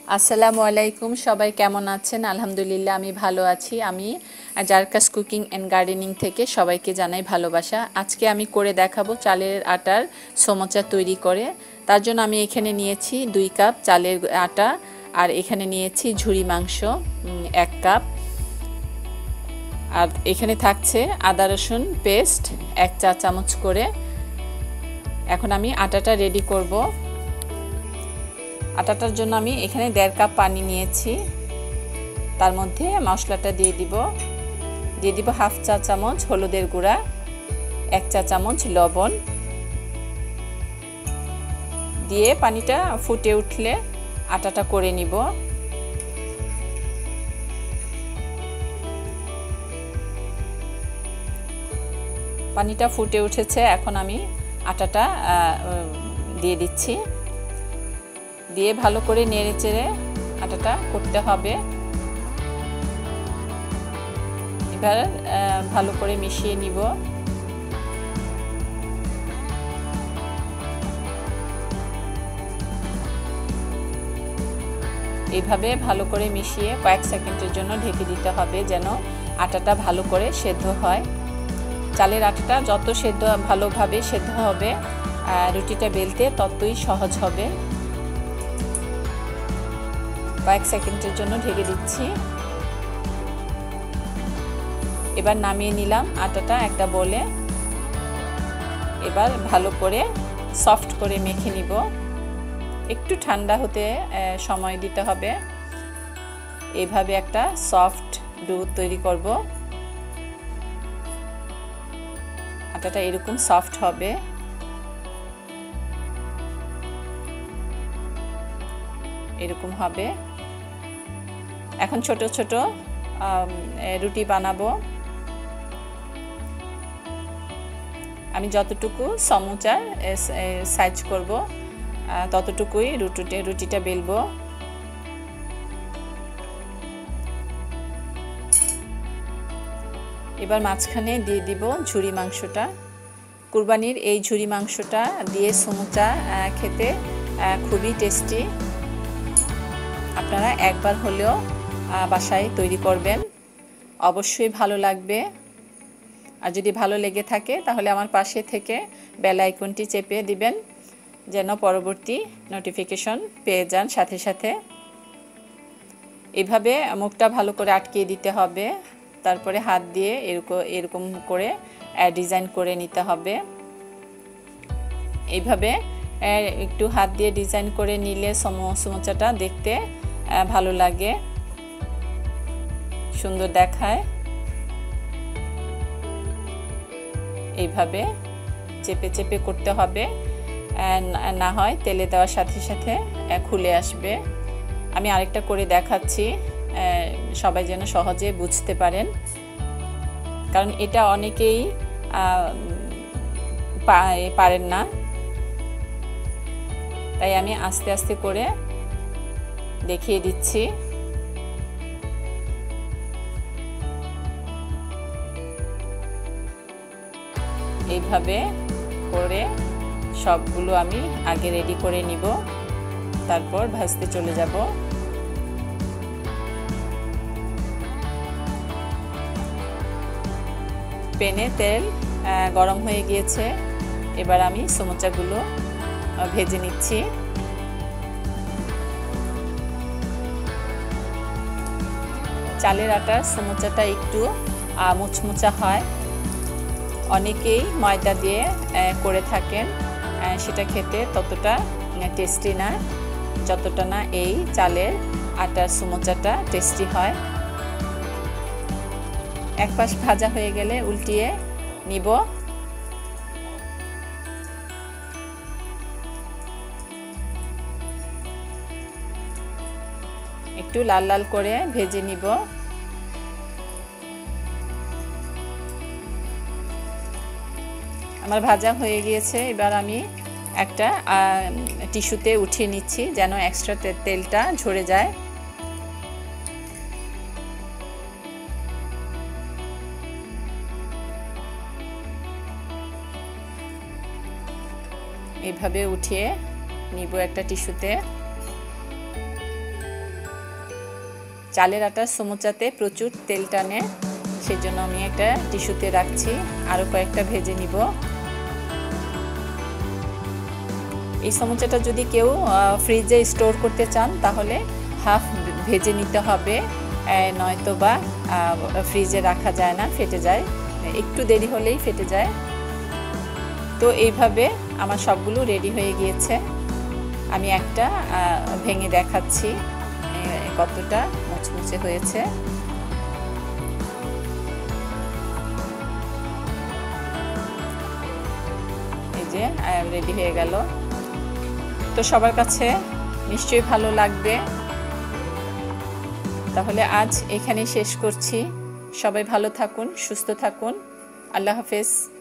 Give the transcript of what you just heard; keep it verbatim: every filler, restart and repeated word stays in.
আসসালামু আলাইকুম, সবাই কেমন আছেন? আলহামদুলিল্লাহ আমি ভালো আছি। আমি জারকাস কুকিং অ্যান্ড গার্ডেনিং থেকে সবাইকে জানাই ভালোবাসা। আজকে আমি করে দেখাবো চালের আটার সমোচা তৈরি করে। তার জন্য আমি এখানে নিয়েছি দুই কাপ চালের আটা, আর এখানে নিয়েছি ঝুরি মাংস এক কাপ, আর এখানে থাকছে আদা রসুন পেস্ট এক চা চামচ করে। এখন আমি আটাটা রেডি করব। আটাটার জন্য আমি এখানে দেড় কাপ পানি নিয়েছি। তার মধ্যে মশলাটা দিয়ে দিব দিয়ে দিব হাফ চা চামচ হলুদের গুঁড়া, এক চা চামচ লবণ দিয়ে পানিটা ফুটে উঠলে আটাটা করে নিব। পানিটা ফুটে উঠেছে, এখন আমি আটাটা দিয়ে দিচ্ছি। দিয়ে ভালো করে নেড়ে চেড়ে আটাটা করতে হবে। এবার ভালো করে মিশিয়ে নিব। এইভাবে ভালো করে মিশিয়ে কয়েক সেকেন্ডের জন্য ঢেকে দিতে হবে, যেন আটাটা ভালো করে সেদ্ধ হয়। চালের আটাটা যত সেদ্ধ ভালোভাবে সেদ্ধ হবে, রুটিটা বেলতে ততই সহজ হবে। কয়েক সেকেন্ডের জন্য ঢেকে দিচ্ছি। এবার নামিয়ে নিলাম আটাটা একটা বলে। এবার ভালো করে সফট করে মেখে নিব। একটু ঠান্ডা হতে সময় দিতে হবে। এইভাবে একটা সফট ডো তৈরি করব। আটাটা এরকম সফট হবে। এরকম হবে। এখন ছোট ছোট রুটি বানাবো। আমি যতটুকু সমুচার সাইজ করব ততটুকুই রুটিতে রুটিটা বেলবো। এবার মাঝখানে দিয়ে দিব ঝুরি মাংসটা। কুরবানির এই ঝুরি মাংসটা দিয়ে সমুচা খেতে খুবই টেস্টি। আপনারা একবার হলেও বাসায় তৈরি করবেন, অবশ্যই ভালো লাগবে। আর যদি ভালো লেগে থাকে তাহলে আমার পাশে থেকে বেল আইকনটি চেপে দিবেন, যেন পরবর্তী নোটিফিকেশন পেয়ে যান সাথে সাথে। এইভাবে মুখটা ভালো করে আটকিয়ে দিতে হবে। তারপরে হাত দিয়ে এরকম এরকম করে ডিজাইন করে নিতে হবে। এইভাবে একটু হাত দিয়ে ডিজাইন করে নিলে সমোচাটা দেখতে ভালো লাগে, সুন্দর দেখায়। এইভাবে চেপে চেপে করতে হবে, না হয় তেলে দেওয়ার সাথে সাথে খুলে আসবে। আমি আরেকটা করে দেখাচ্ছি, সবাই যেন সহজে বুঝতে পারেন, কারণ এটা অনেকেই পারেন না। তাই আমি আস্তে আস্তে করে দেখিয়ে দিচ্ছি। এইভাবে করে সবগুলো আমি আগে রেডি করে নিব, তারপর ভাজতে চলে যাব। প্যানে তেল গরম হয়ে গিয়েছে। এবার আমি সমোচাগুলো ভেজে নিচ্ছি। চালের আটার সমোচাটা একটু মুচমুচা হয়। অনেকেই ময়দা দিয়ে করে থাকেন, সেটা খেতে ততটা টেস্টি না যতটা না এই চালের আটার সমোচাটা টেস্টি হয়। এক পাশ ভাজা হয়ে গেলে উল্টিয়ে নিব। একটু লাল লাল করে ভেজে নিব। আমার ভাজা হয়ে গিয়েছে। এবার আমি একটা টিস্যুতে উঠিয়ে নিচ্ছি, যেন এক্সট্রা তেলটা ঝরে যায়। এইভাবে উঠিয়ে নিব একটা টিস্যুতে। চালের আটার সমোচাতে প্রচুর তেল টানে, সেজন্য আমি একটা টিস্যুতে রাখছি। আরও কয়েকটা ভেজে নিব। এই সমোচাটা যদি কেউ ফ্রিজে স্টোর করতে চান তাহলে হাফ ভেজে নিতে হবে, নয়তো বা ফ্রিজে রাখা যায় না, ফেটে যায়, একটু দেরি হলেই ফেটে যায়। তো এইভাবে আমার সবগুলো রেডি হয়ে গিয়েছে। আমি একটা ভেঙে দেখাচ্ছি কতটা মুচমুচে হয়েছে। এই যে রেডি হয়ে গেল। তো সবার কাছে নিশ্চয়ই ভালো লাগবে। তাহলে আজ এখানেই শেষ করছি। সবাই ভালো থাকুন, সুস্থ থাকুন। আল্লাহ হাফেজ।